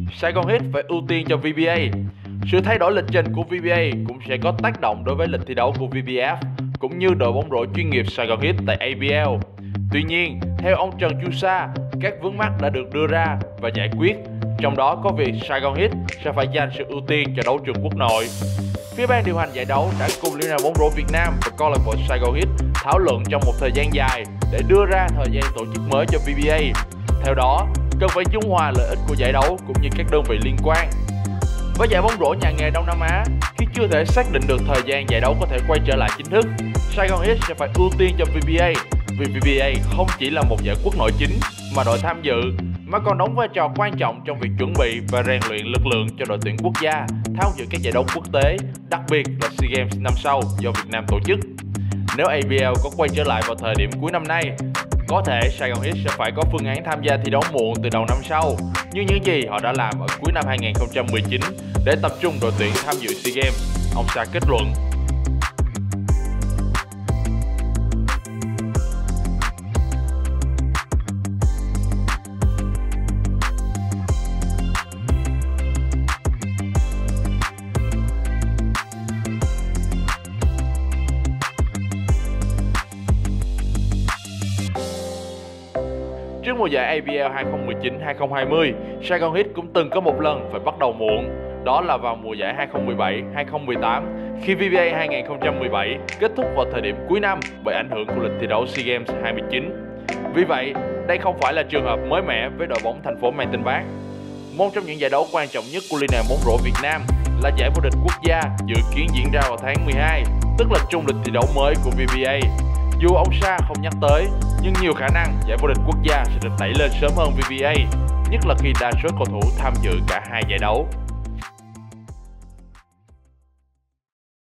Saigon Heat phải ưu tiên cho VBA. Sự thay đổi lịch trình của VBA cũng sẽ có tác động đối với lịch thi đấu của VBF cũng như đội bóng rổ chuyên nghiệp Saigon Heat tại ABL. Tuy nhiên, theo ông Trần Chu Sa, các vướng mắc đã được đưa ra và giải quyết, trong đó có việc Saigon Heat sẽ phải dành sự ưu tiên cho đấu trường quốc nội. Phía ban điều hành giải đấu đã cùng Liên đoàn bóng rổ Việt Nam và câu lạc bộ Saigon Heat thảo luận trong một thời gian dài để đưa ra thời gian tổ chức mới cho VBA. Theo đó, cần phải dung hòa lợi ích của giải đấu cũng như các đơn vị liên quan. Với giải bóng rổ nhà nghề Đông Nam Á, khi chưa thể xác định được thời gian giải đấu có thể quay trở lại chính thức, Saigon Heat sẽ phải ưu tiên cho VBA, vì VBA không chỉ là một giải quốc nội chính mà đội tham dự mà còn đóng vai trò quan trọng trong việc chuẩn bị và rèn luyện lực lượng cho đội tuyển quốc gia tham dự các giải đấu quốc tế, đặc biệt là SEA Games năm sau do Việt Nam tổ chức. Nếu ABL có quay trở lại vào thời điểm cuối năm nay, có thể Saigon Heat sẽ phải có phương án tham gia thi đấu muộn từ đầu năm sau, như những gì họ đã làm ở cuối năm 2019 để tập trung đội tuyển tham dự SEA Games, ông Sa kết luận. Trước mùa giải ABL 2019-2020, Saigon Heat cũng từng có một lần phải bắt đầu muộn, đó là vào mùa giải 2017-2018 khi VBA 2017 kết thúc vào thời điểm cuối năm bởi ảnh hưởng của lịch thi đấu SEA Games 29. Vì vậy, đây không phải là trường hợp mới mẻ với đội bóng thành phố mang tên Bác. Một trong những giải đấu quan trọng nhất của Liên đoàn bóng rổ Việt Nam là giải vô địch quốc gia dự kiến diễn ra vào tháng 12, tức là chung lịch thi đấu mới của VBA. Dù ông Sa không nhắc tới, nhưng nhiều khả năng giải vô địch quốc gia sẽ được đẩy lên sớm hơn VBA, nhất là khi đa số cầu thủ tham dự cả hai giải đấu.